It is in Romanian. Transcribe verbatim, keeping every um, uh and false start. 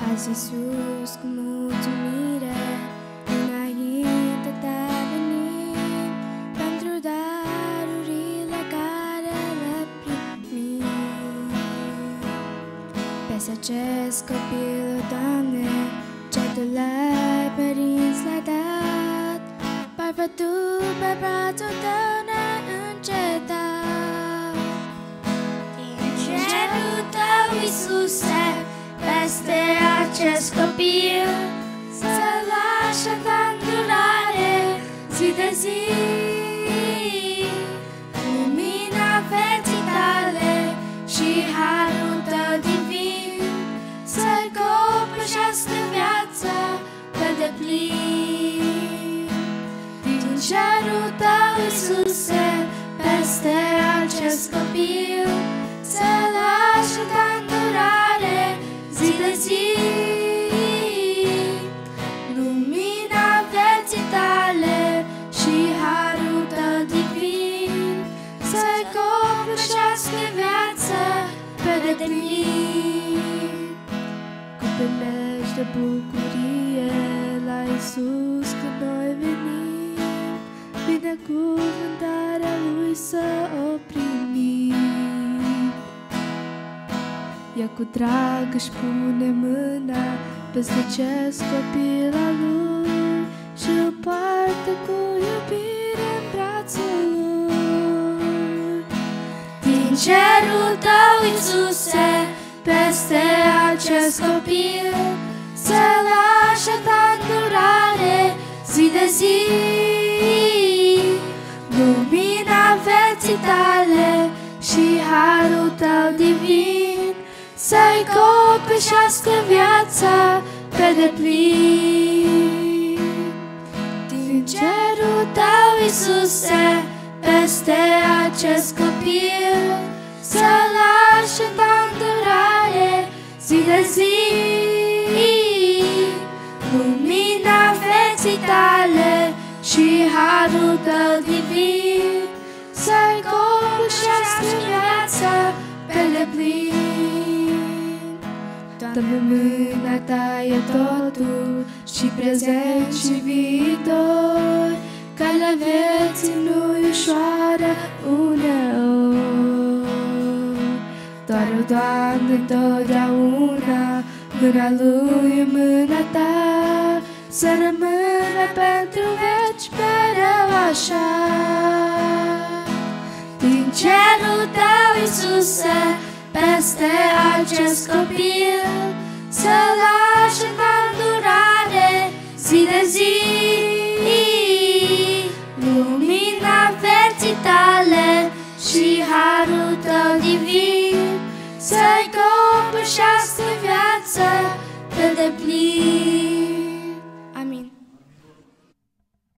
Azi, Iisus, cu mulțumire, înainte de venim, pentru darurile care le primim. Peste acest copil, Doamne, ce Tu le-ai părinți le-ai dat, parcă Tu pe brațul Tău neîncetat. Din cerul Tău, Iisuse, peste acest copil, să lași ta îndurare zi de zi. Lumina vieții Tale și harul Tău divin să-i copleșească viața pe deplin. Din cerul Tău, Iisuse, peste acest copil, să lași ta îndurare zi de zi. Lumina vieții Tale și harul Tău divin să-i copleșească viața pe deplin. Cu prilej de bucurie la Iisus când noi venim, binecuvântarea Lui să o primim. Ea cu drag își pune mâna peste acest copil al Lui și îl poartă cu iubire în brațul Lui. Din cerul Tău, Iisuse, peste acest copil, să lași ta îndurare zi de zi. Lumina vieții Tale și harul Tău divin să-i copleșească viața pe deplin. Din cerul Tău, Iisuse, peste acest copil, să lași ta îndurare zi de zi. Lumina vieții Tale și harul Tău divin să-i copleșească viața pe deplin. Doamne, mâna Ta e totul, și prezent și viitor, calea vieții nu-i ușoară uneori. Doar o, Doamne, totdeauna mâna Lui e mâna Ta, să rămână pentru veci mereu așa. Din cerul Tău, Iisuse, peste acest copil, să lași ta îndurare zi de zi. Lumina vieții Tale și harul Tău divin să-i copleșească viața pe deplin.